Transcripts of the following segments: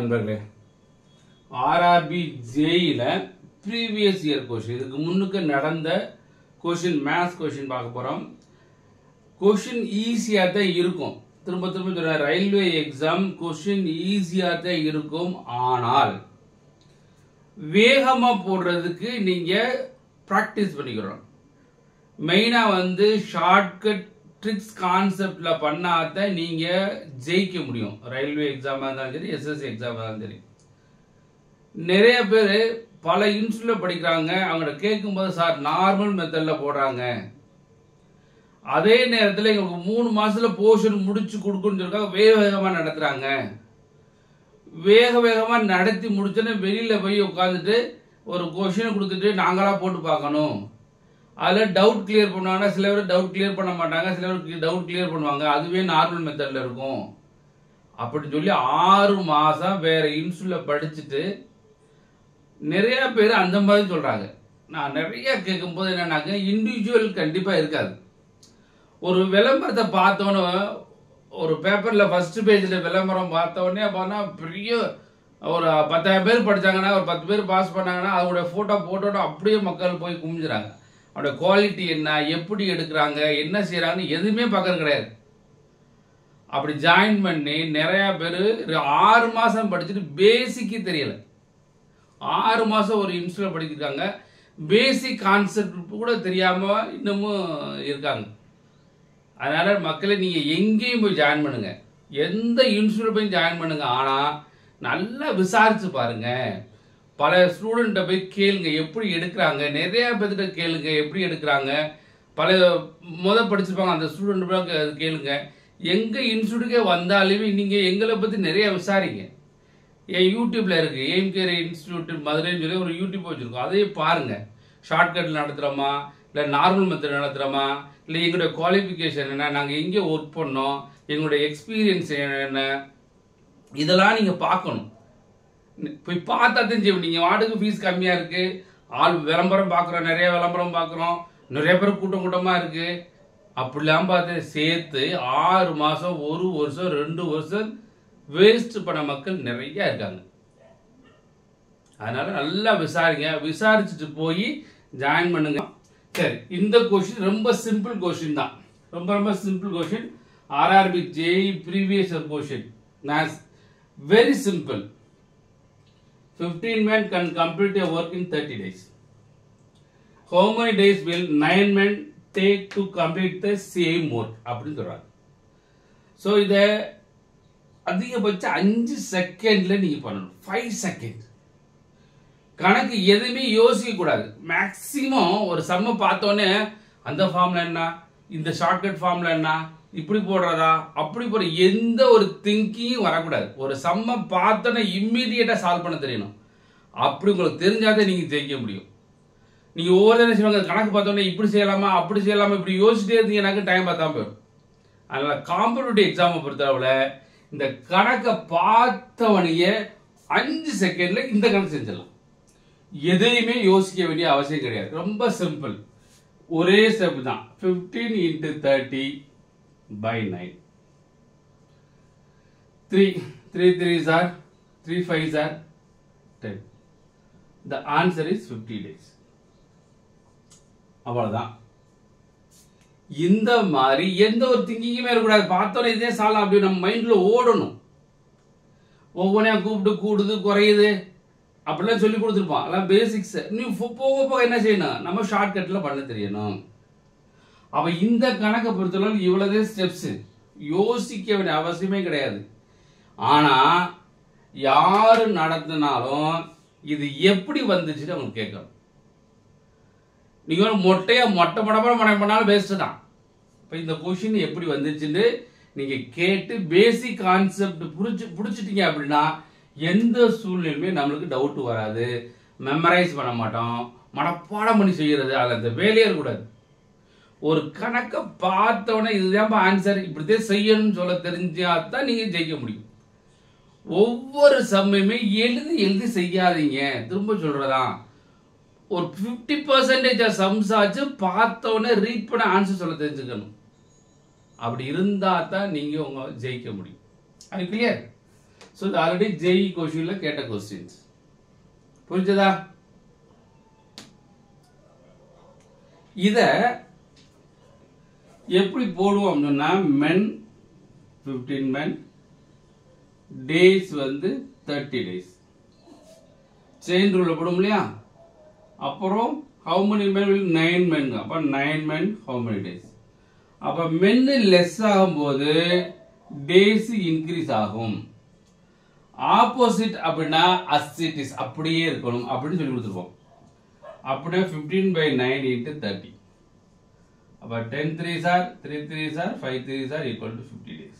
நண்பர்களே, ஆர்ஆர்பி ஜேஇல previous year question, இதுக்கு முன்னுக்கு நடந்த கொஸ்டின், மேத்ஸ் கொஸ்டின் பார்க்க போறோம். கொஸ்டின் ஈஸியா தான் இருக்கும். திரும்ப திரும்ப சொல்றேன், ரயில்வே எக்ஸாம் கொஸ்டின் ஈஸியா தான் இருக்கும். ஆனால் வேகமா போடுறதுக்கு நீங்க பிராக்டிஸ் பண்ணிக்கிறோம். மெயினா ஷார்ட்கட் ட்ரிக்ஸ் கான்செப்ட்ல பண்ணாதான் நீங்க ஜெயிக்க முடியும். ரயில்வே எக்ஸாமா இருந்தாலும் சரி, எஸ்எஸ்சி எக்ஸாமா இருந்தாலும் சரி. நிறைய பேர் பல இன்ஸ்டியூட்ல படிக்கிறாங்க. அவங்கள்ட்ட கேட்கும்போது, சார் நார்மல் மெத்தட்ல போடுறாங்க, அதே நேரத்தில் எங்களுக்கு 3 மாசத்துல போர்ஷன் முடிச்சு கொடுக்கணும்னு சொல்லிருக்காங்க, வேக வேகமா நடத்துறாங்க. வேக வேகமா நடத்தி முடிச்சோன்னே வெளியில போய் உட்காந்துட்டு ஒரு கொஸ்டினை கொடுத்துட்டு நாங்களா போட்டு பார்க்கணும். அதில் டவுட் கிளியர் பண்ணுவாங்கன்னா சில பேர் டவுட் கிளியர் பண்ண மாட்டாங்க, சில பேருக்கு டவுட் கிளியர் பண்ணுவாங்க. அதுவே நார்மல் மெத்தட்ல இருக்கும் அப்படின்னு சொல்லி 6 மாசம் வேற இன்ஸ்டியூட்ல படிச்சுட்டு நிறைய பேர் அந்த மாதிரி சொல்றாங்க. நான் நிறைய கேட்கும் போது என்னன்னாக்க, இண்டிவிஜுவல் கண்டிப்பா இருக்காது. ஒரு விளம்பரத்தை பார்த்தோன்னு, ஒரு பேப்பர்ல ஃபர்ஸ்ட் பேஜ்ல விளம்பரம் பார்த்தோடனே பார்த்தா பெரிய ஒரு 10,000 பேர் படிச்சாங்கன்னா, ஒரு 10 பேர் பாஸ் பண்ணாங்கன்னா அதோட போட்டோ போட்டோட அப்படியே மக்கள் போய் குமிஞ்சுறாங்க. அவனோட குவாலிட்டி என்ன, எப்படி எடுக்கிறாங்க, என்ன செய்யறாங்கன்னு எதுவுமே பார்க்கறது கிடையாது. அப்படி ஜாயின் பண்ணி நிறைய பேர் 6 மாசம் படிச்சுட்டு பேசிக்கு தெரியல. 6 மாசம் ஒரு இன்ஸ்டியூட்ல படிக்கிறாங்க, பேசிக் கான்செப்ட் கூட தெரியாம இன்னமும் இருக்காங்க. அதனால மக்களை நீங்க எங்கேயும் போய் ஜாயின் பண்ணுங்க, எந்த இன்ஸ்டியூட் போய் ஜாயின் பண்ணுங்க. ஆனா நல்லா விசாரிச்சு பாருங்க. பல ஸ்டூடெண்ட்டை போய் கேளுங்க எப்படி எடுக்கிறாங்க, நிறைய பேர்கிட்ட கேளுங்க எப்படி எடுக்கிறாங்க. பல படிச்சிருப்பாங்க அந்த ஸ்டூடெண்ட் கேளுங்க. எங்க இன்ஸ்டியூட்டுக்கே வந்தாலுமே நீங்க எங்களை பத்தி நிறைய விசாரிங்க. என் யூடியூப்ல இருக்கு, எய்ம்கேர் இன்ஸ்டியூட் மதுரைன்னு சொல்லி ஒரு யூடியூப் வச்சிருக்கோம், அதையே பாருங்க. ஷார்ட்கட்ல நடத்துறோமா, இல்லை நார்மல் மெத்தட் நடத்துறோமா, இல்லை எங்களுடைய குவாலிஃபிகேஷன் என்ன, நாங்கள் எங்கே ஒர்க் பண்ணோம், எங்களுடைய எக்ஸ்பீரியன்ஸ் என்ன, இதெல்லாம் நீங்க பார்க்கணும். போய் பார்த்தா தெரிஞ்சு, நீங்க வாடகை ஃபீஸ் கம்மியா இருக்கு, ஆள் விளம்பரம் பார்க்குறோம், நிறைய விளம்பரம் பார்க்குறோம், நிறைய பேர் கூட்டம் கூட்டமா இருக்கு, அப்படிலாம் பார்த்து சேர்த்து 6 மாசம், 1 வருஷம், 2 வருஷம் வேஸ்ட் பண்ண மக்கள் நிறைய இருக்காங்க. அதனால நல்லா விசாரிங்க, விசாரிச்சுட்டு போய் ஜாயின் பண்ணுங்க. சரி, இந்த கொஸ்டின் ரொம்ப சிம்பிள் கொஸ்டின் தான், ரொம்ப ரொம்ப simple question. RRB JE previous question, maths, very simple. 15 men can complete a work in 30 days. How many days will 9 men take to complete the same work? அப்படின்னு சொல்றாங்க. So இதை அதிகபட்சம் 5 செகண்ட்ல நீங்க பண்ணணும். 5 செகண்ட் கணக்கு எதுவுமே யோசிக்க கூடாது. மேக்சிமம் ஒரு சம்ம பார்த்தோன்னே அந்த ஃபார்ம்ல என்ன, இந்த ஷார்ட்கட் ஃபார்ம்ல என்ன, இப்படி போடுறதா, அப்படி போடுற எந்த ஒரு திங்கிங்கும் வரக்கூடாது. ஒரு சம்ம பார்த்தோன்னே இம்மீடியட்டா சால்வ் பண்ண தெரியணும். அப்படி உங்களுக்கு தெரிஞ்சாதான் நீங்க ஜெயிக்க முடியும். நீங்க ஒவ்வொரு என்ன செய்வாங்க, கணக்கு பார்த்தோன்னே இப்படி செய்யலாமா, அப்படி செய்யலாமா, இப்படி யோசிச்சுட்டே இருந்தீங்கன்னாக்க டைம் பார்த்தாம போயிடும். அதனால காம்படிட்டிவ் எக்ஸாமை பொறுத்தளவுல இந்த கணக்கை பார்த்தவனையே 5 செகண்ட்ல இந்த கணக்கு செஞ்சிடலாம். எதையுமே யோசிக்க வேண்டிய அவசியம் கிடையாது. ரொம்ப சிம்பிள், ஒரே ஸ்டெப் தான். 15 into 30 by 9. 3 3s are 3 5s are 10. The answer is 50 days. அவ்வளவுதான். இந்த மாதிரி எந்த ஒரு திங்கிங்குமே இருக்கக்கூடாது. பார்த்தோன்னே இதே சாலம் அப்படி நம்ம மைண்ட்ல ஓடணும். ஒவ்வொன்றையா கூப்பிட்டு கூடுது குறையுது அப்படிலாம் சொல்லி கொடுத்துருப்பான். அதெல்லாம் பேசிக்ஸ். நீ போக போக என்ன செய்யணும், நம்ம ஷார்ட்கட்ல பண்ண தெரியணும். அப்ப இந்த கணக்கை பொறுத்தளவு இவ்வளவு ஸ்டெப்ஸ், யோசிக்க வேண்டிய அவசியமே கிடையாது. ஆனா யாரு நடத்தினாலும் இது எப்படி வந்துச்சுன்னு அவங்க கேட்கணும். நீங்க மொட்டையா மொட்டை படமா பண்ணாலும் வேஸ்ட் தான். இப்ப இந்த கொஸ்டின் எப்படி வந்துச்சுன்னு நீங்க கேட்டு பேசிக் கான்செப்ட் புடிச்சிட்டீங்க அப்படின்னா எந்த சூழ்நிலையுமே நம்மளுக்கு டவுட் வராது. மெமரைஸ் பண்ண மாட்டோம், மனப்பாடம் பண்ணி செய்யறது, அதுல அந்த வேலையே இருக்கக்கூடாது. ஒரு கணக்கை பார்த்தோன்னே இதுதான் ஆன்சர், இப்படித்தான் செய்யணும்னு சொல்ல தெரிஞ்சாதான் நீங்க ஜெயிக்க முடியும். ஒவ்வொரு சமயமே எழுதி எழுதி செய்யாதீங்க. திரும்ப சொல்றதான், ஒரு 50% சம்ஸ் ஆச்சு பார்த்தோன்னே ரீட் பண்ண ஆன்சர் சொல்ல தெரிஞ்சுக்கணும். அப்படி இருந்தா தான் நீங்க உங்க ஜெயிக்க முடியும். அது கிளியர். ஸோ இது ஆல்ரெடி ஜேஇ கொஸ்டின்ல கேட்ட கொஸ்டின்ஸ். புரிஞ்சதா? இத எப்படி போடுவோம் சொன்னா men 15 men, days வந்து 30 days. செயின் ரூல்ல போடும் இல்லையா? அப்புறம் how many men will 9 men. அப்ப 9 men how many days? அப்ப men லெஸ் ஆகும்போது days இன்க்ரீஸ் ஆகும். ஆப்போசிட் அப்படின்னா as it is அப்படியே இருக்கணும் அப்படின்னு சொல்லி கொடுத்துருப்போம். அப்படியே 15/9 into 30. அப்ப 10 3s are 3 3s are 5 3s are equal to 50 days.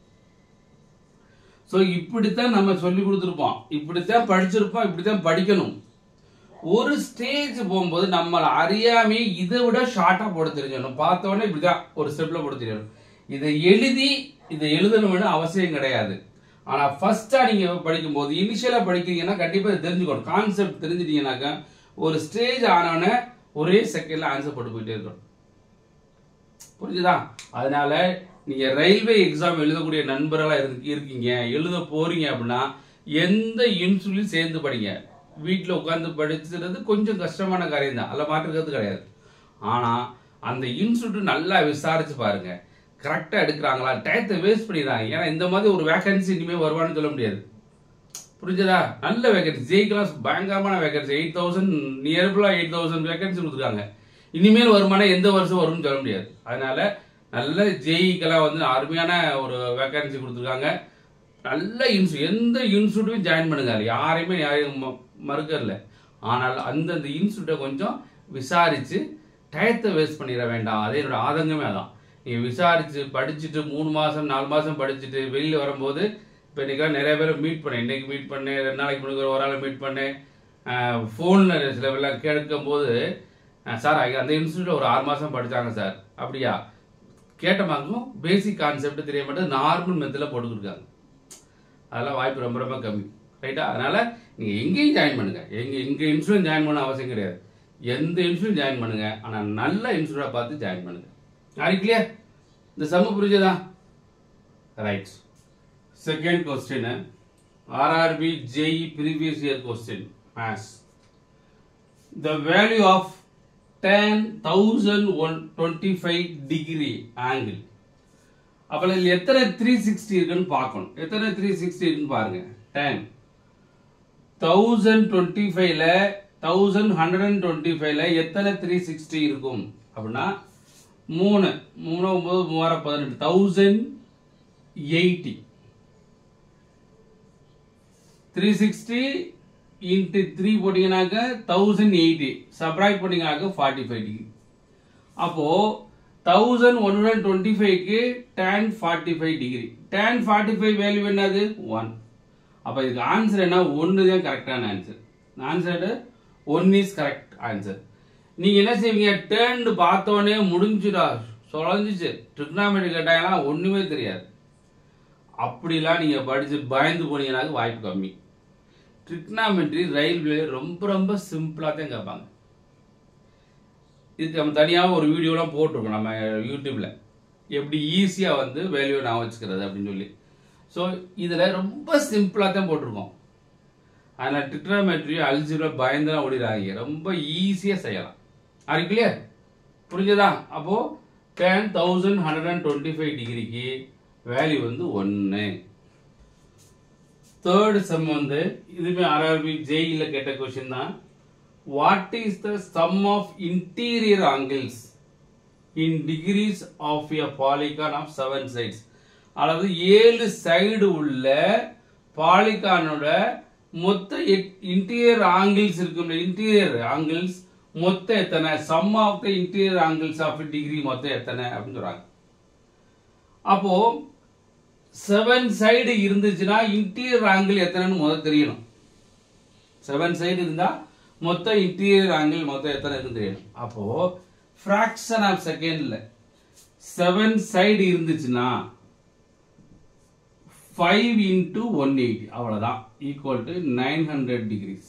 So இப்படித்தான் நம்ம சொல்லி கொடுத்துருப்போம், இப்படித்தான் படிச்சிருப்போம், இப்படித்தான் படிக்கணும். ஒரு ஸ்டேஜ் போகும்போது நம்மள அறியாமே இதை விட ஷார்ட்டா போட தெரிஞ்சிடணும். பார்த்த உடனே இப்படிதான் ஒரு ஸ்டெப்ல போட தெரியணும். இதை எழுதணும்னு அவசியம் கிடையாது. ஆனா ஃபர்ஸ்டா நீங்க படிக்கும் போது இனிஷியலா படிக்கிறீங்கன்னா கண்டிப்பா தெரிஞ்சுக்கணும். கான்செப்ட் தெரிஞ்சிட்டீங்கன்னாக்கா ஒரு ஸ்டேஜ் ஆனோடனே ஒரே செகண்ட்ல ஆன்சர் போட்டு போயிட்டே இருக்கணும். புரிஞ்சுதா? அதனால நீங்க ரயில்வே எக்ஸாம் எழுதக்கூடிய நண்பர்களா இருக்கீங்க, எழுத போறீங்க அப்படின்னா எந்த இன்ஸ்டியூட்லயும் சேர்ந்து படிங்க. வீட்டில் உட்காந்து படிச்சுறது கொஞ்சம் கஷ்டமான காரியம் தான், அதில் மாற்றுக்கிறது கிடையாது. ஆனா அந்த இன்ஸ்டியூட் நல்லா விசாரிச்சு பாருங்க, கரெக்டா எடுக்கிறாங்களா, டயத்தை வேஸ்ட் பண்ணிடுறாங்க. ஏன்னா இந்த மாதிரி ஒரு வேகன்சி இனிமே வருவான்னு சொல்ல முடியாது. புரிஞ்சதா? நல்ல வேகன்சி, ஜெயிக்கலாம், பயங்கரமான வேகன்சி, 8000 நியர்புல்லா 8000 வேகன்சி கொடுத்துருக்காங்க. இனிமேல் வருமானா எந்த வருஷம் வரும்னு சொல்ல முடியாது. அதனால நல்ல ஜெயிக்கெல்லாம் வந்து அருமையான ஒரு வேகன்சி கொடுத்துருக்காங்க. நல்ல எந்த இன்ஸ்டியூட்டையும் ஜாயின் பண்ணுங்க, யாரையும் மறுக்கல. ஆனால் அந்தந்த இன்ஸ்டியூட்டை கொஞ்சம் விசாரிச்சு டயத்தை வேஸ்ட் பண்ணிட வேண்டாம். அதே என்னோட ஆதங்கமே அதான். நீங்க விசாரிச்சு படிச்சுட்டு 3 மாசம் 4 மாசம் படிச்சுட்டு வெளியில வரும்போது, இப்போ இன்னைக்கு நிறைய பேரை மீட் பண்ணேன், இன்னைக்கு மீட் பண்ணேன், 2 நாளைக்கு முன்னாடி ஒரு ஆளை மீட் பண்ணேன். ஃபோன்ல சில பேர்லாம் கேட்கும் போது, சார் அந்த இன்ஸ்டியூட்ல ஒரு 6 மாசம் படிச்சாங்க சார், அப்படியா? கேட்ட மார்க்கும் பேசிக் கான்செப்ட் தெரிய மாட்டேன், நார்மல் மெத்தட்ல போட்டுக்கிருக்காங்க. அதெல்லாம் வாய்ப்பு ரொம்ப ரொம்ப கம்மி, ரைட்டா? அதனால நீங்க எங்கேயும் ஜாயின் பண்ணுங்க, எங்க இன்ஸ்டியூட் ஜாயின் பண்ண அவசியம் கிடையாது, எந்த இன்ஸ்டியூட் ஜாயின் பண்ணுங்க. ஆனா நல்ல இன்ஸ்டியூட்டா பார்த்து ஜாயின் பண்ணுங்க. யாருக்கு இந்த சம்மு புரிஞ்சதா? Right. Second question, RRB JEE previous year question, maths. The value of tan 1025 degree angle. அப்ப இதுல எத்தனை 360 இருக்குன்னு பார்க்கணும். எத்தனை 360 இருக்குன்னு பாருங்க. tan 1025ல 1125ல எத்தனை 360 இருக்கும் அப்படின்னா 3 9 3 18 1080. 360 into 3 போட்டீங்கன்னாக்க 1080, சப்ராக்ட் பண்ணீங்கன்னாக்க 45 டிகிரி. அப்போ 1125க்கு tan 45 டிகிரி. tan 45 வேல்யூ என்னது? 1. அப்ப இதுக்கு ஆன்சர் என்ன? 1 தான் கரெக்டான answer. Answer 1 is correct answer. நீங்க என்ன செய்வீங்க? டேர்ன் பார்த்தோன்னே முடிஞ்சுடா, சொலஞ்சிச்சு, ட்ரிக்னாமெட்ரி கேட்டாங்கன்னா ஒண்ணுமே தெரியாது. அப்படிலாம் நீங்க படிச்சு பயந்து போனீங்கன்னாக்க வாய்ப்பு கம்மி. ட்ரிக்னாமெட்ரி ரயில்வே ரொம்ப ரொம்ப சிம்பிளா தான் கேட்பாங்க. இதுக்கு நம்ம தனியாக ஒரு வீடியோலாம் போட்டிருக்கோம் நம்ம யூடியூப்ல, எப்படி ஈஸியா வந்து வேல்யூ நான் வச்சுக்கிறது அப்படின்னு சொல்லி. ஸோ இதுல ரொம்ப சிம்பிளா தான் போட்டிருக்கோம். அதனால ட்ரிக்னாமெட்ரி அல்ஜிப்ரா பயந்துலாம் ஓடிடாதீங்க, ரொம்ப ஈஸியா செய்யலாம். அது கிளியர்? புரிஞ்சதா? அப்போ tan 1125 டிகிரிக்கு வேல்யூ வந்து 1. தேர்ட் சம் வந்து இதுமே RRB JEE கேட்ட கொஸ்டின் தான். What is the sum of interior angles in degrees of a polygon of 7 sides? அதாவது 7 சைடு உள்ள பாலிகானோட மொத்த இன்டீரியர் ஆங்கிள்ஸ் இருக்கும். இன்டீரியர் ஆங்கிள்ஸ் மொத்தம் எத்தனை? Sum of the interior angles of degree மொத்தம் எத்தனை அப்படின்னு சொல்றாங்க. அப்போ 7 சைடு இருந்துச்சுன்னா இன்டீரியர் ஆங்கிள் எத்தனைன்னு முதல்ல தெரியணும். 7 சைடு இருந்தா மொத்த இன்டீரியர் ஆங்கிள் மொத்தம் எத்தனை இருக்குன்னு தெரியணும். அப்போ ஃபிராக்ஷன் ஆஃப் செகண்ட்ல 7 சைடு இருந்துச்சுன்னா 5 into 180 அவ்வளவுதான், ஈக்குவல் டு 900 டிகிரிஸ்.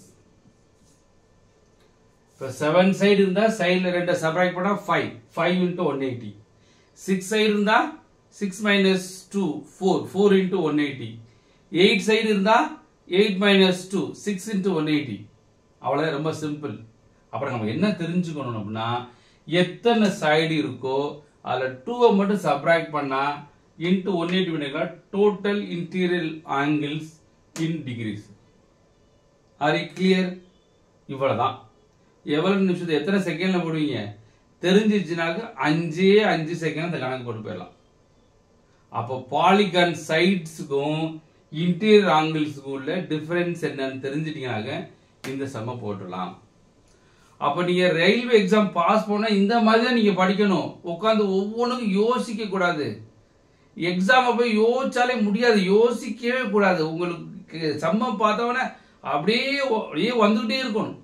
இப்போ 7 சைடு இருந்தா சைடுல 2 சப்ராக்ட் பண்ணா 5 into 180. 6 சைடு இருந்தா 6 minus 2 4 into 180. 8 சைடு இருந்தா 8 minus 2 6 into 180. அவ்வளவுதான், ரொம்ப சிம்பிள். அப்புறம் நம்ம என்ன தெரிஞ்சுக்கணும் அப்படின்னா எத்தனை சைடு இருக்கோ அதுல 2 மட்டும் சப்ராக்ட் பண்ணா into 180 பண்ணிக்கலாம். Total interior angles in degrees. Are you clear? இவ்வளவுதான். எவ்வளவு நிமிஷத்தை எத்தனை செகண்ட்ல போடுவீங்க தெரிஞ்சிச்சுனாக்க 5 செகண்ட் அந்த கணக்கு போட்டு போயிடலாம். அப்போ பாலிகான் சைட்ஸுக்கும் இன்டீரியர் ஆங்கிள்ஸுக்கும் உள்ள டிஃபரன்ஸ் என்னன்னு தெரிஞ்சிட்டீங்கன்னாக்க இந்த சம்ம போட்டுடலாம். அப்ப நீங்க ரயில்வே எக்ஸாம் பாஸ் பண்ணா இந்த மாதிரி தான் நீங்க படிக்கணும். உட்காந்து ஒவ்வொன்றுக்கும் யோசிக்க கூடாது. எக்ஸாம போய் யோசிச்சாலே முடியாது, யோசிக்கவே கூடாது. உங்களுக்கு சம்ம பார்த்தவன அப்படியே வந்துகிட்டே இருக்கணும்,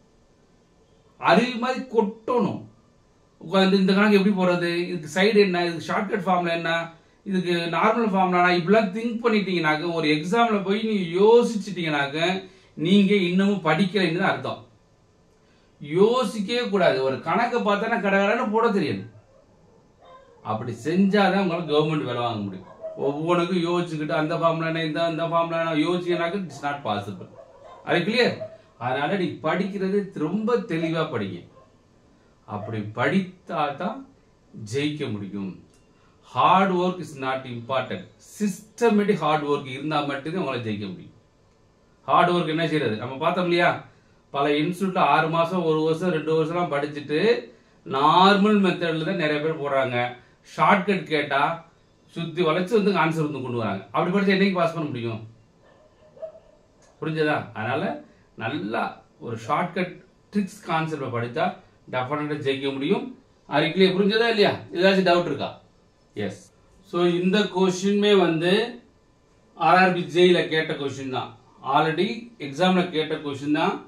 அருவி மாதிரி கொட்டணும். உட்காந்து இந்த கணக்கு எப்படி போறது, இதுக்கு சைடு என்ன, இதுக்கு ஷார்ட்கட் ஃபார்ம்ல என்ன, இதுக்கு நார்மல் ஃபார்ம்ல இப்படிலாம் திங்க் பண்ணிட்டீங்கன்னாக்க ஒரு எக்ஸாம்ல போய் நீங்க யோசிச்சுட்டீங்கன்னாக்க நீங்க இன்னமும் படிக்கலைன்னு அர்த்தம். யோசிக்கவே கூடாது. ஒரு கணக்கை பார்த்தா கடகடன்னு போட தெரியணும். அப்படி செஞ்சாதான் உங்களால கவர்மெண்ட் வேலை வாங்க முடியும். ஒவ்வொன்றுக்கும் யோசிச்சுக்கிட்டு அந்த ஃபார்ம்ல இந்த ஃபார்ம்ல யோசிச்சீங்கன்னாக்க இட்ஸ் நாட் பாசிபிள். அது கிளியர்? அதனால நீ படிக்கிறது ரொம்ப தெளிவா படிங்க. அப்படி படித்தா தான் ஜெயிக்க முடியும். Hard work is not important. Systematic hard work இருந்தா மட்டும்தான் உங்களால ஜெயிக்க முடியும். ஹார்ட் ஒர்க் என்ன செய்யறது, நம்ம பார்த்தோம் இல்லையா, பல இன்ஸ்டியூட்ல 6 மாசம் 1 வருஷம் 2 வருஷம் படிச்சுட்டு நார்மல் மெத்தட்ல தான் நிறைய பேர் போறாங்க. ஷார்ட்கட் கேட்டா சுத்தி வளைச்சு வந்து ஆன்சர் வந்து கொண்டு வராங்க. அப்படி படிச்சு என்னைக்கு பாஸ் பண்ண முடியும்? புரிஞ்சதா? அதனால நல்லா ஒரு ஷார்ட்கட் ட்ரிக்ஸ் கான்செப்ட் படித்தா டெஃபினட்டா ஜெயிக்க முடியும். அதுக்குள்ளே புரிஞ்சதா இல்லையா? ஏதாச்சும் டவுட் இருக்கா? எஸ். ஸோ இந்த கொஸ்டின்மே வந்து ஆர்ஆர்பி ஜேயில கேட்ட கொஸ்டின் தான், ஆல்ரெடி எக்ஸாம்ல கேட்ட கொஸ்டின் தான்.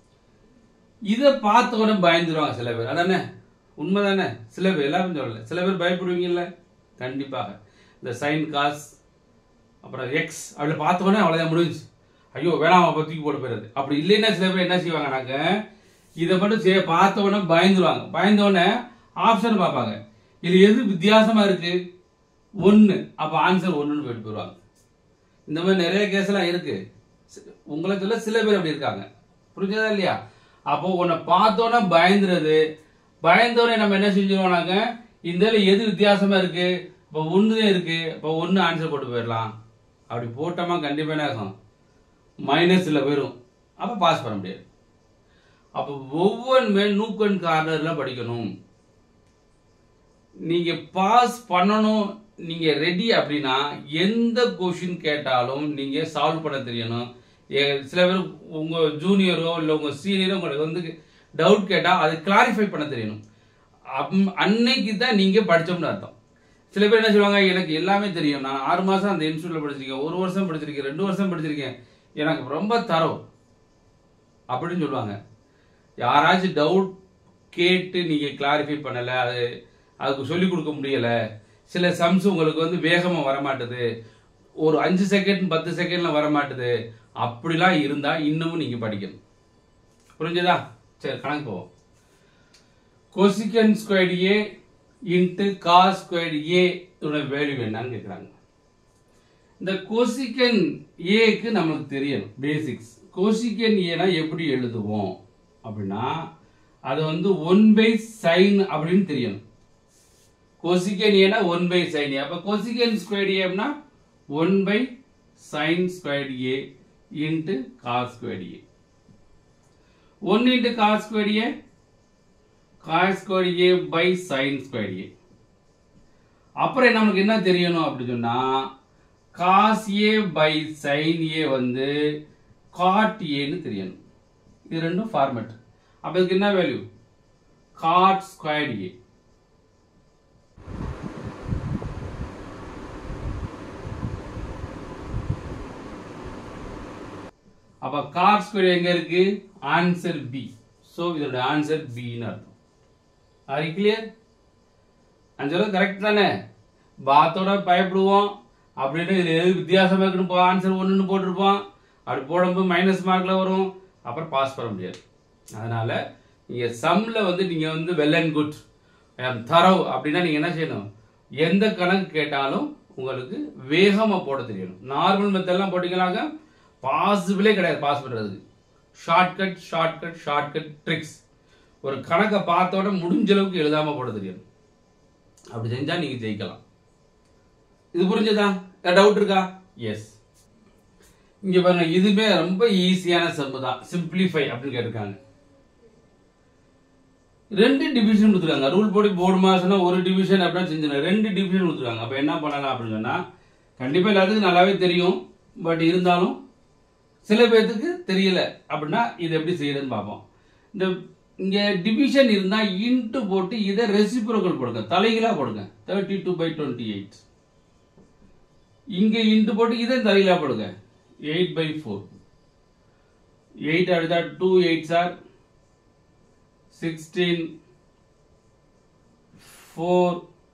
இதை பார்த்தவொடனே பயந்துருவாங்க சில பேர், அதானே உண்மைதானே? சில பேர், எல்லாரும் சொல்லல, சில பேர் பயப்படுவீங்கல்ல. கண்டிப்பாக இந்த சைன் காஸ் அப்புறம் எக்ஸ் அப்படி பார்த்தவொடனே அவ்வளோதான் முடிஞ்சு, ஐயோ வேணாம் தூக்கி போட்டு போயிடுறது. அப்படி இல்லைன்னா சில பேர் என்ன செய்வாங்கனாக்க இதை மட்டும் பார்த்தவொடனே பயந்துருவாங்க. பயந்தோடனே ஆப்ஷன் பார்ப்பாங்க, இது எது வித்தியாசமா இருக்கு 1, அப்ப ஆன்சர் 1ன்னு போயிட்டு போயிடுவாங்க. இந்த மாதிரி நிறைய கேஸ் எல்லாம் இருக்கு. உங்களுக்கு சில பேர் அப்படி இருக்காங்க. புரிஞ்சதா இல்லையா? அப்போ உன்னை பார்த்தோன்னா பயந்துறது. பயந்தோடனே நம்ம என்ன செஞ்சிருவோம்னாங்க, இந்த எது வித்தியாசமா இருக்கு, இப்போ 1 இருக்கு, இப்போ 1 ஆன்சர் போட்டு போயிடலாம். அப்படி போட்டோமா கண்டிப்பா என்ன ஆகும், மைனஸ்ல போயிடும். அப்ப பாஸ் பண்ண முடியாது. அப்போ ஒவ்வொன்றுமே நூக் அண்ட் கார்னர்ல படிக்கணும். நீங்க பாஸ் பண்ணணும், நீங்க ரெடி அப்படின்னா எந்த கொஸ்டின் கேட்டாலும் நீங்க சால்வ் பண்ண தெரியணும். சில பேர் உங்க ஜூனியரோ இல்ல உங்க சீனியரோ உங்களுக்கு வந்து டவுட் கேட்டா அது கிளாரிஃபை பண்ண தெரியணும். அன்னைக்கு தான் நீங்க படிச்சோம்னு அர்த்தம். சில பேர் என்ன சொல்லுவாங்க, எனக்கு எல்லாமே தெரியும், நான் 6 மாசம் அந்த இன்ஸ்டியூட்ல படிச்சிருக்கேன், 1 வருஷம் படிச்சிருக்கேன், 2 வருஷம் படிச்சிருக்கேன், எனக்கு ரொம்ப தரம் அப்படின்னு சொல்லுவாங்க. யாராச்சும் டவுட் கேட்டு நீங்க கிளாரிஃபை பண்ணல, அதுக்கு சொல்லிக் கொடுக்க முடியல, சில சம்ஸ் உங்களுக்கு வந்து வேகமா வரமாட்டுது, ஒரு 5 செகண்ட் 10 செகண்ட்ல வரமாட்டுது, அப்படிலாம் இருந்தா இன்னமும் நீங்க படிக்கணும். புரிஞ்சதா? சரி, கணக்கு போவோம். Cosecant squared A into cos squared A value என்னன்னு கேட்குறாங்க. இந்த கொசிகன் ஏக்கு நமக்கு தெரியணும் பேசிக்ஸ். கொசிகன் ஏனா எப்படி எழுதுவோம் அப்படின்னா அது வந்து 1/sin அப்படின்னு தெரியணும். கொசிகன் ஏனா 1/sin ஏ. அப்ப கொசிகன் ஸ்கொயர்டு ஏ அப்படின்னா 1/sin squared A into cos squared A. 1 into cos squared a, cos squared a by sin squared a. அப்புறம் நமக்கு என்ன தெரியணும் அப்படி சொன்னா cos a by sin a வந்து cot a ன்னு தெரியணும். இது ரெண்டும் ஃபார்மட். அப்ப இதுக்கு என்ன வேல்யூ, cot squared a. அப்ப cot squared எங்க இருக்கு, ஆன்சர் பி. சோ இதோட ஆன்சர் பி ன்னு அர்த்தம். Are you clear? Answer correct தானே? பாத்தோட பயப்படுவோம், அப்படின்னு இதுல எது வித்தியாசமா இருக்குன்னு ஆன்சர் 1ன்னு போட்டிருப்போம். அப்படி போடும்போது மைனஸ் மார்க்ல வரும், அப்புறம் பாஸ் பண்ண முடியாது. அதனால நீங்க சம்ல வந்து நீங்க வந்து வெல் அண்ட் குட் தரவு அப்படின்னா நீங்க என்ன செய்யணும், எந்த கணக்கு கேட்டாலும் உங்களுக்கு வேகமாக போட தெரியணும். நார்மல் மெத்தட்லாம் போட்டிங்கனாக்க பாசிபிளே கிடையாது பாஸ் பண்ணுறதுக்கு. Shortcut tricks. ஒரு கணக்கை பார்த்தோட முடிஞ்ச அளவுக்கு எழுதாமல் போட தெரியணும். அப்படி செஞ்சால் நீங்கள் ஜெயிக்கலாம். இது புரிஞ்சதா? டவுட் இருக்கா? எஸ். இங்கே பாருங்க, இதுவே ரொம்ப ஈஸியான சம்மு தான். சிம்பிளிஃபை அப்படின்னு கேட்டிருக்காங்க. 2 டிவிஷன் கொடுத்துருக்காங்க. ரூல் போடி போர்டு மாசம்னா ஒரு டிவிஷன் அப்படின்னு செஞ்சுருக்காங்க. 2 டிவிஷன் கொடுத்துருக்காங்க. அப்போ என்ன பண்ணலாம் அப்படின்னு சொன்னால், கண்டிப்பாக எல்லாத்துக்கும் நல்லாவே தெரியும். பட் இருந்தாலும் சில பேர்த்துக்கு தெரியல அப்படின்னா இது எப்படி செய்யறதுன்னு பார்ப்போம். இந்த இங்கே டிவிஷன் இருந்தால் இன்ட்டு போட்டு இதை ரெசிப்ரோக்கல் போடுங்க, தலைகளாக போடுங்க. 32/28. இங்கே இன்ட்டு போட்டு இதை தலைகளாக போடுங்க. 8/4. 8 அடுத்தா 2 8s are 16, 4,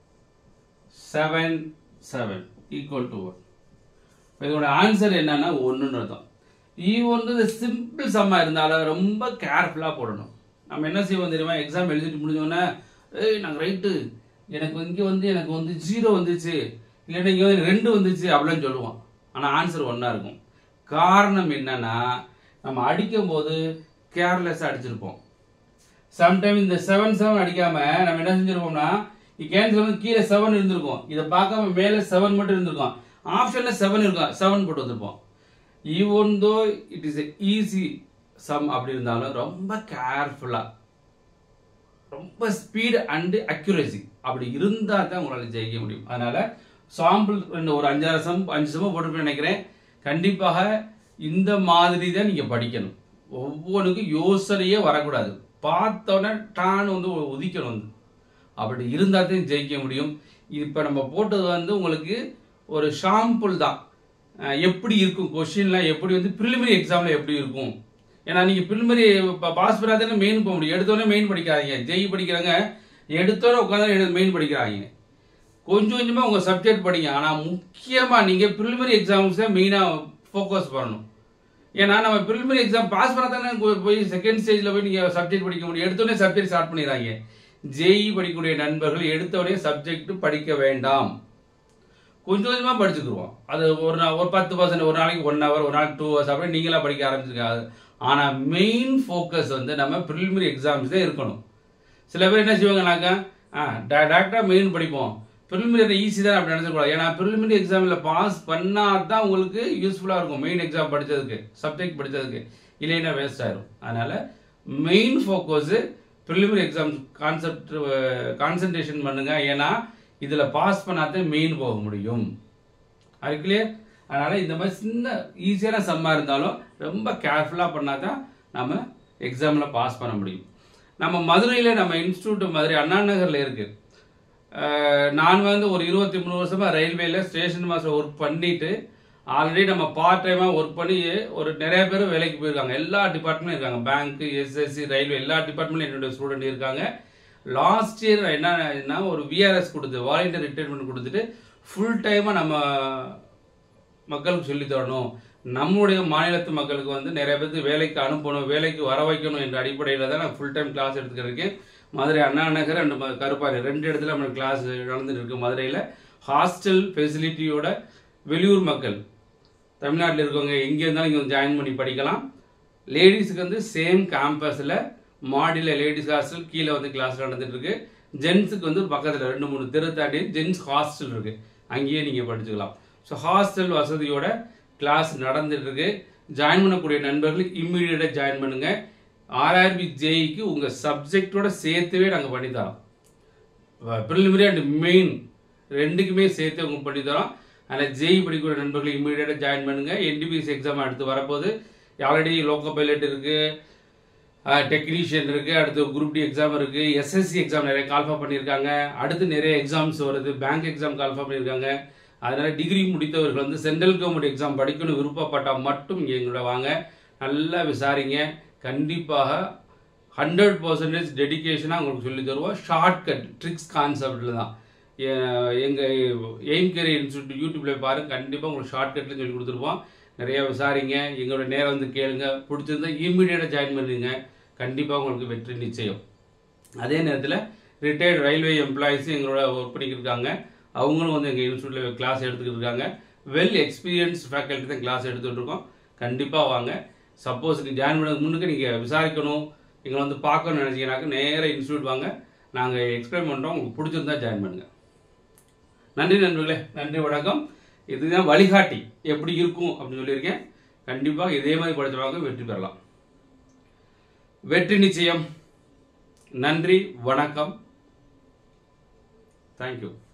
7, 7 equal to 1. இதோட ஆன்சர் என்னன்னா 1ன்னு அர்த்தம். வந்து சிம்பிள் சம்மா இருந்தாலும் ரொம்ப கேர்ஃபுல்லாக போடணும். நம்ம என்ன செய்வோம் தெரியுமா? எக்ஸாம் எழுதிட்டு முடிஞ்சோன்னா, நாங்கள் ரைட்டு எனக்கு இங்கே எனக்கு 0 வந்துச்சு, இல்லைன்னா இங்கே 2 வந்துச்சு அப்படிலாம் சொல்லுவோம். ஆனால் ஆன்சர் 1ஆ இருக்கும். காரணம் என்னன்னா, நம்ம அடிக்கும் போது கேர்லெஸ்ஸாக அடிச்சிருப்போம். சம்டைம் இந்த 7 அடிக்காம நம்ம என்ன செஞ்சிருப்போம்னா, கேன்சல் கீழே 7 இருந்திருக்கும், இதை பார்க்காம மேலே 7 மட்டும் இருந்திருக்கும். ஆப்ஷன்ல 7 இருக்கும், 7 போட்டு வந்திருப்போம். even though it is a easy sum அப்படி இருந்தாலும் ரொம்ப கேர்ஃபுல்லா, ரொம்ப ஸ்பீட் அண்ட் அக்யூரசி அப்படி இருந்தா தான் உங்களால ஜெயிக்க முடியும். அதனால சாம்பிள் ஒரு 5 சம் போட்டு நினைக்கிறேன். கண்டிப்பாக இந்த மாதிரி தான் நீங்க படிக்கணும். ஒவ்வொன்றுக்கும் யோசனையே வரக்கூடாது. பார்த்தோன்னே டான் உதிக்கணும். அப்படி இருந்தா தான் ஜெயிக்க முடியும். இப்ப நம்ம போட்டது உங்களுக்கு ஒரு ஷாம்பிள் தான். எப்படி இருக்கும் கொஸ்டின்லாம், எப்படி ப்ரிலிமினரி எக்ஸாம்ல எப்படி இருக்கும். ஏன்னா நீங்க ப்ரிலிமினரி பாஸ் பண்ணாதானே மெயின் போக முடியும். எடுத்தோடனே மெயின் படிக்காதீங்க. ஜெய் படிக்கிறாங்க, எடுத்தோடனே உட்காந்து மெயின் படிக்கிறாங்க. கொஞ்சம் கொஞ்சமா உங்க சப்ஜெக்ட் படிங்க. ஆனா முக்கியமா நீங்க ப்ரிலிமினரி எக்ஸாம்ஸ் தான் மெயினா ஃபோக்கஸ் பண்ணணும். ஏன்னா நம்ம ப்ரிலிமினரி எக்ஸாம் பாஸ் பண்ணாதானே போய் செகண்ட் ஸ்டேஜ்ல போய் நீங்க சப்ஜெக்ட் படிக்க முடியும். எடுத்தோடனே சப்ஜெக்ட் ஸ்டார்ட் பண்ணிடுறாங்க. ஜெய் படிக்கக்கூடிய நண்பர்கள் எடுத்தோடனே சப்ஜெக்ட் படிக்க வேண்டாம். கொஞ்சம் கொஞ்சமா படிச்சுக்குருவோம். அது ஒரு 10%, ஒரு நாளைக்கு 1 hour, ஒரு நாளைக்கு 2 hours அப்படி நீங்களா படிக்க ஆரம்பிச்சிருக்காது. ஆனா மெயின் ஃபோக்கஸ் நம்ம ப்ரிலிமினரி எக்ஸாம்ஸ் தான் இருக்கணும். சில பேர் என்ன செய்வாங்கனாக்கா, டேரக்டா மெயின் படிப்போம், ப்ரிலிமினரி ஈஸி தான் அப்படி நினைச்சக்கூடாது. ஏன்னா ப்ரிலிமினரி எக்ஸாம்ல பாஸ் பண்ணா தான் உங்களுக்கு யூஸ்ஃபுல்லா இருக்கும். மெயின் எக்ஸாம் படிச்சதுக்கு, சப்ஜெக்ட் படிச்சதுக்கு, இல்லைன்னா வேஸ்ட் ஆயிரும். அதனால main focus preliminary exam concentration பண்ணுங்க. ஏன்னா இதுல பாஸ் பண்ணாதான் மெயின் போக முடியும். அது கிளியர்? அதனால இந்த மாதிரி சின்ன ஈஸியான சம்மா இருந்தாலும் ரொம்ப கேர்ஃபுல்லா பண்ணாதான் நம்ம எக்ஸாம்ல பாஸ் பண்ண முடியும். நம்ம மதுரையில நம்ம இன்ஸ்டியூட் மதுரை அண்ணா நகர்ல இருக்கு. நான் ஒரு 23 வருஷமா ரயில்வேல ஸ்டேஷன் மாஸ்டர் ஒர்க் பண்ணிட்டு ஆல்ரெடி நம்ம பார்ட் டைமா ஒர்க் பண்ணி ஒரு நிறைய பேர் வேலைக்கு போயிருக்காங்க. எல்லா டிபார்ட்மெண்ட்டும் இருக்காங்க. பேங்க், எஸ்எஸ்சி, ரயில்வே எல்லா டிபார்ட்மெண்ட்ல என்னுடைய ஸ்டூடெண்ட் இருக்காங்க. லாஸ்ட் இயர் என்ன ஒரு விஆர்எஸ் கொடுத்து வாலண்டியர் ரிட்டைர்மெண்ட் கொடுத்துட்டு ஃபுல் டைமா நம்ம மக்களுக்கு சொல்லி தரணும், நம்முடைய மாநிலத்து மக்களுக்கு நிறைய பேருக்கு வேலைக்கு அனுப்பணும், வேலைக்கு வர வைக்கணும் என்ற அடிப்படையில் தான் நான் ஃபுல் டைம் கிளாஸ் எடுத்துக்கிறேன். மதுரை அண்ணா நகர் அண்ட் கருப்பாறை 2 இடத்துல நம்ம கிளாஸ் நடந்துட்டு இருக்கு. மதுரையில் ஹாஸ்டல் ஃபெசிலிட்டியோட வெளியூர் மக்கள் தமிழ்நாட்டில் இருக்கவங்க எங்கே இருந்தாலும் இங்கே ஜாயின் பண்ணி படிக்கலாம். லேடிஸுக்கு சேம் கேம்பஸில் மாடியில் லேடிஸ் ஹாஸ்டல், கீழே கிளாஸ் நடந்துட்டு இருக்கு. ஜென்ஸுக்கு பக்கத்தில் 2-3 தெரு தாண்டி ஜென்ஸ் ஹாஸ்டல் இருக்கு, அங்கேயே நீங்கள் படிச்சுக்கலாம். ஸோ ஹாஸ்டல் வசதியோட கிளாஸ் நடந்துட்டு இருக்கு. ஜாயின் பண்ணக்கூடிய நண்பர்கள் இம்மிடியேட்டா ஜாயின் பண்ணுங்க. ஆர்ஆர்பி ஜேஇக்கு உங்க சப்ஜெக்டோட சேர்த்துவே நாங்கள் பண்ணித்தரோம். ப்ரிலிமினரி அண்ட் மெயின் 2க்குமே சேர்த்து உங்களுக்கு பண்ணித்தரோம். அதனால் ஜேஇ படிக்கக்கூடிய நண்பர்கள் இம்மிடியேட்டா ஜாயின் பண்ணுங்க. என்டிபிஎஸ் எக்ஸாம் அடுத்து வரப்போது. ஆல்ரெடி லோக்கோ பைலட் இருக்கு, டெக்னீஷியன் இருக்கு, அடுத்து குரூப் டி எக்ஸாம் இருக்கு, எஸ்எஸ்சி எக்ஸாம் நிறைய கால்ஃபா பண்ணியிருக்காங்க. அடுத்து நிறைய எக்ஸாம்ஸ் வருது, பேங்க் எக்ஸாம் கால்ஃபா பண்ணியிருக்காங்க. அதனால டிகிரி முடித்தவர்கள் சென்ட்ரல் கவர்மெண்ட் எக்ஸாம் படிக்கணும் விருப்பப்பட்டால் மட்டும் இங்கே எங்களோட வாங்க, நல்லா விசாரிங்க. கண்டிப்பாக 100% டெடிக்கேஷனாக உங்களுக்கு சொல்லி தருவோம். ஷார்ட்கட் ட்ரிக்ஸ் கான்செப்டில் தான். எங்கள் எய்ம் கேரியர் இன்ஸ்டியூட் யூடியூப்ல பாருங்க, கண்டிப்பாக உங்களுக்கு ஷார்ட்கட்ல சொல்லி கொடுத்துருப்போம். நிறைய விசாரிங்க, எங்களோட நேரம் கேளுங்க, பிடிச்சிருந்தா இமீடியட்டாக ஜாயின் பண்ணுங்க. கண்டிப்பாக உங்களுக்கு வெற்றி நிச்சயம். அதே நேரத்தில் ரிட்டையர்டு ரயில்வே எம்ப்ளாயிஸும் எங்களோட ஒர்க் பண்ணிக்கிட்டு இருக்காங்க. அவங்களும் வந்து எங்கள் இன்ஸ்டியூட்டில் கிளாஸ் எடுத்துக்கிட்டு இருக்காங்க. வெல் எக்ஸ்பீரியன்ஸ் ஃபேக்கல்ட்டி தான் கிளாஸ் எடுத்துகிட்டு இருக்கோம். கண்டிப்பாக வாங்க. சப்போஸ் நீங்கள் ஜாயின் பண்ணதுக்கு முன்னுக்கு நீங்கள் விசாரிக்கணும், எங்களை வந்து பார்க்கணும்னு நினச்சிங்கனாக்க நேராக இன்ஸ்டியூட் வாங்க. நாங்கள் எக்ஸ்பிளைன் பண்ணுறோம். உங்களுக்கு பிடிச்சிருந்தா ஜாயின் பண்ணுங்கள். நன்றி நண்பர்களே, நன்றி, வணக்கம். இதுதான் வழிகாட்டி எப்படி இருக்கும் அப்படின்னு சொல்லியிருக்கேன். கண்டிப்பாக இதே மாதிரி படிச்சவங்க வெற்றி பெறலாம். வெற்றி நிச்சயம். நன்றி, வணக்கம். தேங்க்யூ.